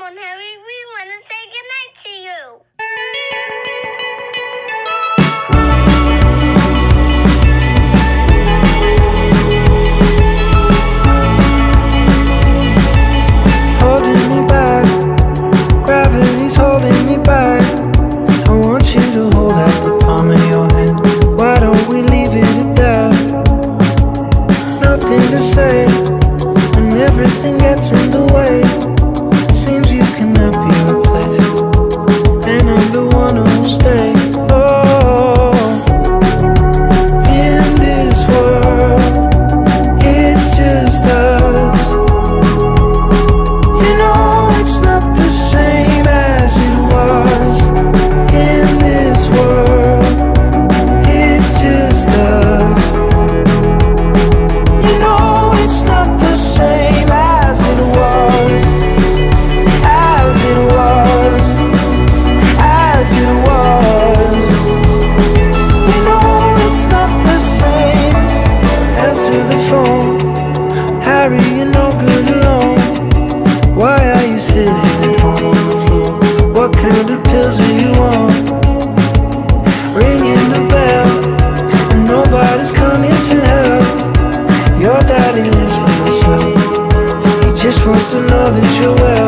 phone, Harry. We want to say goodnight to you. Holding me back, gravity's holding me back. I want you to hold out the palm of your hand. Why don't we leave it at that? Nothing to say when everything gets in the way. Seems you cannot be replaced, and I'm the one who'll stay. Oh, in this world, it's just us. You know it's not the same as it was. In this world, it's just us. You know it's not the same as it was. As it was. As it was. You know it's not the same. Answer the phone, Harry, you're no good alone. Why are you sitting at home on the floor? What kind of pills are you on? Ringing the bell, and nobody's coming to help. Your daddy lives by himself. He just wants to know that you're well.